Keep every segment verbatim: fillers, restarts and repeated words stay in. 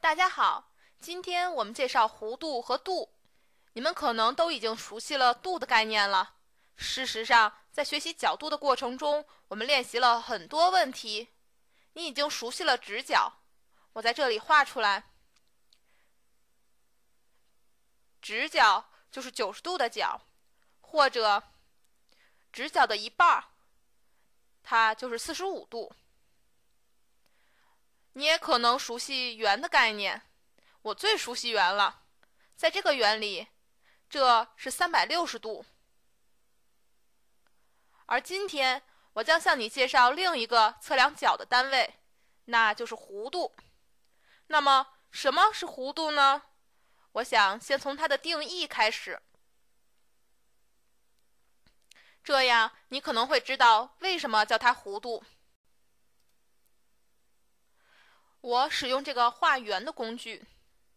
大家好，今天我们介绍弧度和度。你们可能都已经熟悉了度的概念了。事实上，在学习角度的过程中，我们练习了很多问题。你已经熟悉了直角，我在这里画出来。直角就是九十度的角，或者直角的一半，它就是四十五度。你也可能熟悉圆的概念，我最熟悉圆了。在这个圆里，这是三百六十度。而今天我将向你介绍另一个测量角的单位，那就是弧度。那么什么是弧度呢？我想先从它的定义开始，这样你可能会知道为什么叫它弧度。我使用这个画圆的工具，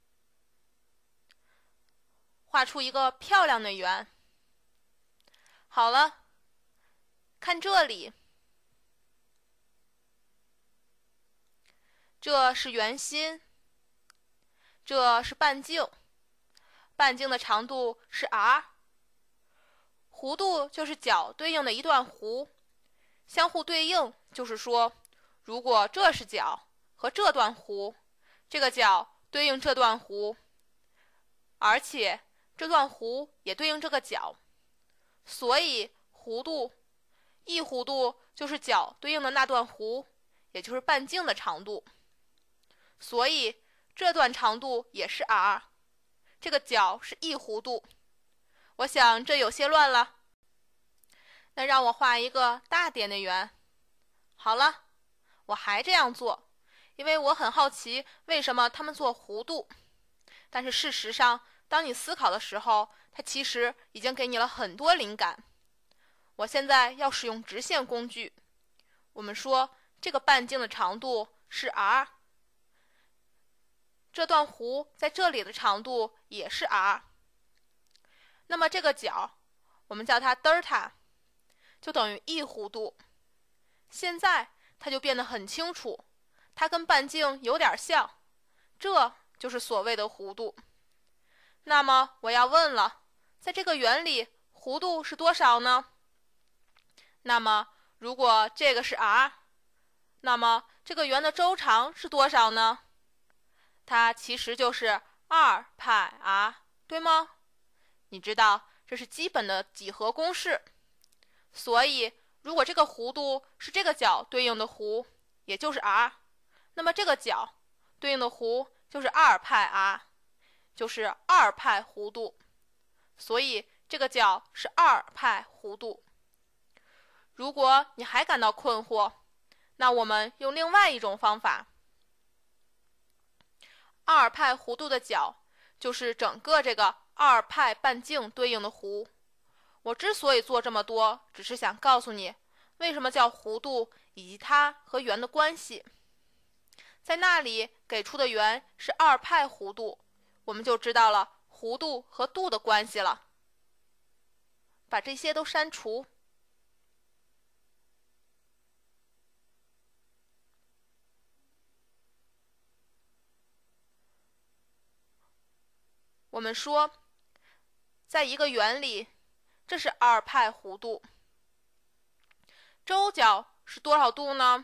画出一个漂亮的圆。好了，看这里，这是圆心，这是半径，半径的长度是 r， 弧度就是角对应的一段弧，相互对应就是说，如果这是角和这段弧，这个角对应这段弧，而且这段弧也对应这个角，所以弧度一弧度就是角对应的那段弧，也就是半径的长度，所以这段长度也是 r， 这个角是一弧度。我想这有些乱了，那让我画一个大点的圆。好了，我还这样做，因为我很好奇为什么他们做弧度。但是事实上，当你思考的时候，它其实已经给你了很多灵感。我现在要使用直线工具。我们说这个半径的长度是 r， 这段弧在这里的长度也是 r， 那么这个角我们叫它德尔塔，就等于一弧度。现在它就变得很清楚，它跟半径有点像，这就是所谓的弧度。那么我要问了，在这个圆里弧度是多少呢？那么如果这个是 r， 那么这个圆的周长是多少呢？它其实就是二派 r， 对吗？你知道这是基本的几何公式，所以如果这个弧度是这个角对应的弧，也就是 r， 那么这个角对应的弧就是二派 r， 就是二派弧度，所以这个角是二派弧度。如果你还感到困惑，那我们用另外一种方法。二派弧度的角就是整个这个二派半径对应的弧。我之所以做这么多，只是想告诉你为什么叫弧度以及它和圆的关系。在那里给出的圆是二派弧度，我们就知道了弧度和度的关系了。把这些都删除。我们说，在一个圆里，这是二派弧度，周角是多少度呢？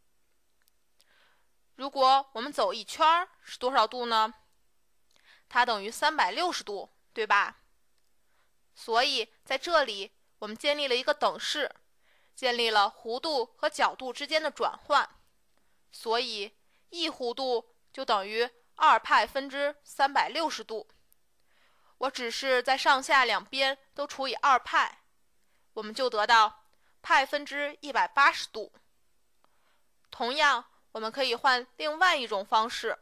如果我们走一圈是多少度呢？它等于三百六十度，对吧？所以在这里我们建立了一个等式，建立了弧度和角度之间的转换，所以一弧度就等于二派分之三百六十度。我只是在上下两边都除以二派，我们就得到派分之一百八十度。同样，我们可以换另外一种方式，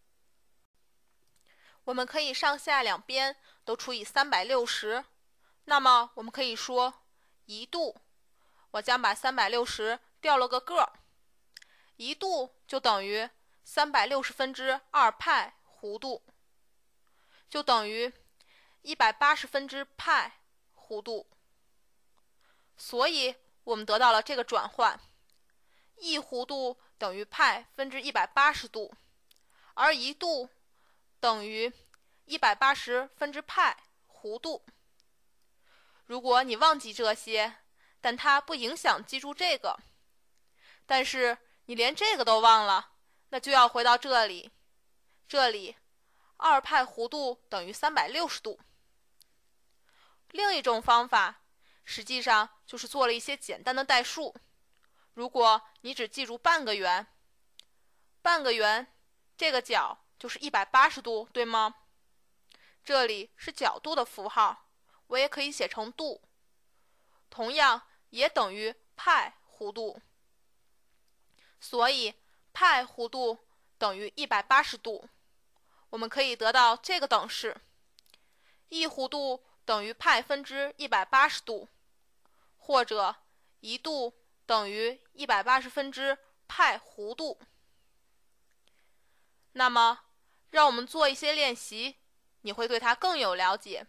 我们可以上下两边都除以三百六十，那么我们可以说一度，我将把三百六十调了个个，一度就等于三百六十分之二派弧度，就等于一百八十分之派弧度，所以我们得到了这个转换，一弧度等于派分之一百八十度， 而一度等于一百八十分之派弧度。如果你忘记这些，但它不影响记住这个。但是你连这个都忘了，那就要回到这里，这里二派弧度等于三百六十度。另一种方法实际上就是做了一些简单的代数。如果你只记住半个圆，半个圆这个角就是一百八十度，对吗？这里是角度的符号，我也可以写成度，同样也等于派弧度。所以派弧度等于一百八十度，我们可以得到这个等式：一弧度等于派分之一百八十度，或者一度等于一百八十分之派弧度。那么让我们做一些练习，你会对它更有了解。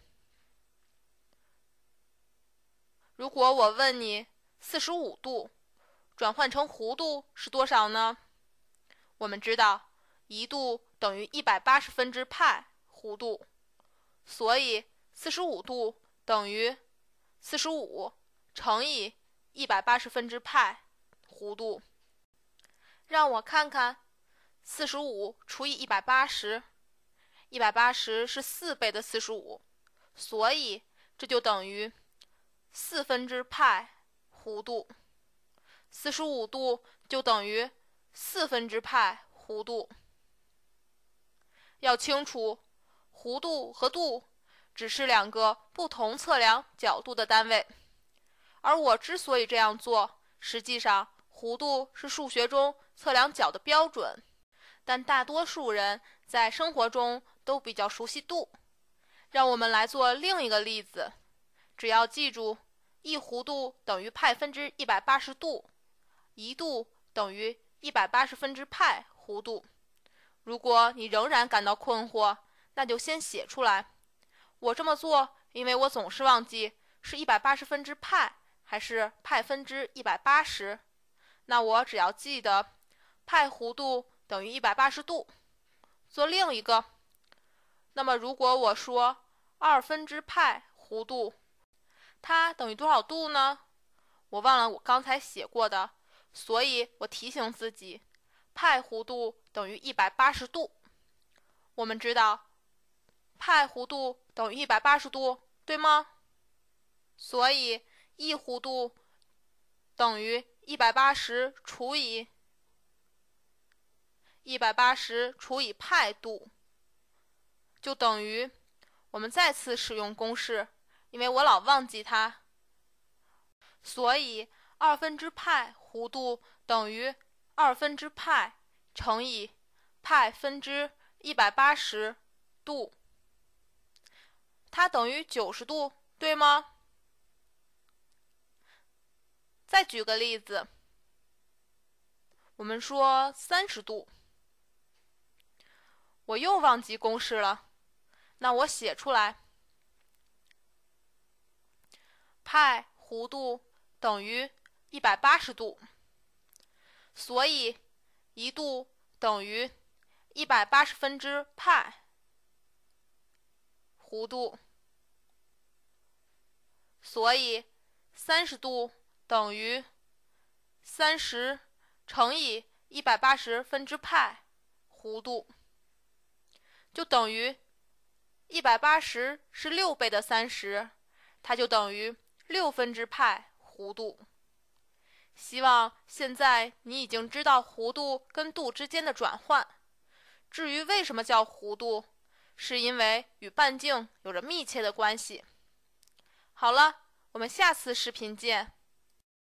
如果我问你四十五度转换成弧度是多少呢？我们知道一度等于一百八十分之派弧度，所以四十五度等于四十五乘以一百八十分之派弧度。让我看看，四十五除以一百八十，一百八十是四倍的四十五，所以这就等于四分之派弧度。四十五度就等于四分之派弧度。要清楚，弧度和度只是两个不同测量角度的单位，而我之所以这样做，实际上弧度是数学中测量角的标准，但大多数人在生活中都比较熟悉度。让我们来做另一个例子，只要记住一弧度等于派分之一百八十度，一度等于一百八十分之派弧度。如果你仍然感到困惑，那就先写出来。我这么做，因为我总是忘记是一百八十分之派还是派分之一百八十。那我只要记得派弧度等于一百八十度。做另一个，那么如果我说二分之派弧度，它等于多少度呢？我忘了我刚才写过的，所以我提醒自己，派弧度等于一百八十度。我们知道派弧度等于一百八十度，对吗？所以一弧度等于一百八十除以一百八十除以派度，就等于，我们再次使用公式，因为我老忘记它，所以二分之派弧度等于二分之派乘以派分之一百八十度，它等于九十度，对吗？再举个例子，我们说三十度，我又忘记公式了，那我写出来，派弧度等于一百八十度，所以一度等于一百八十分之派弧度，所以三十度等于三十乘以一百八十分之派弧度，就等于一百八十是六倍的三十，它就等于六分之派弧度。希望现在你已经知道弧度跟度之间的转换。至于为什么叫弧度，是因为与半径有着密切的关系。好了，我们下次视频见。